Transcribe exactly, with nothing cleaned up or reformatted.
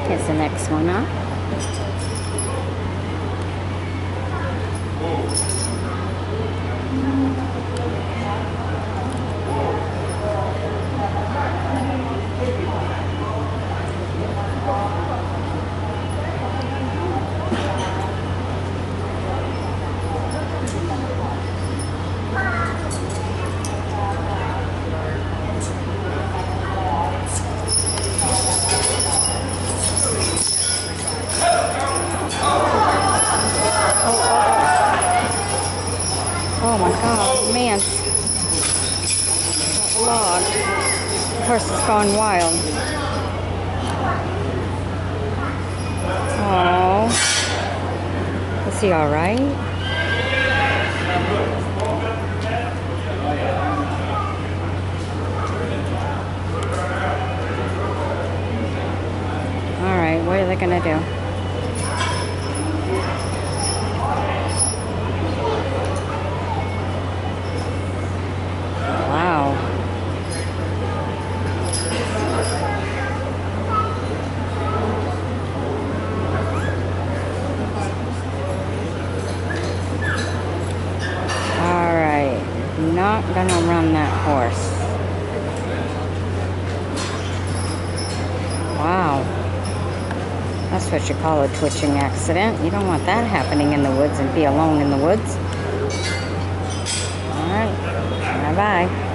Here's the next one up. Oh my God, man. That log. The horse has gone wild. Oh. Is he alright? Alright, what are they gonna do? Not gonna run that horse. Wow. That's what you call a twitching accident. You don't want that happening in the woods and be alone in the woods. Alright. Bye-bye.